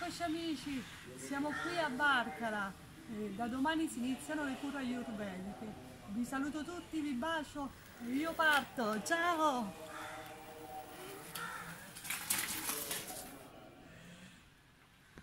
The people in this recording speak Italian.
Eccoci amici, siamo qui a Barcara, da domani si iniziano le cure ayurvediche. Vi saluto tutti, vi bacio, io parto, ciao!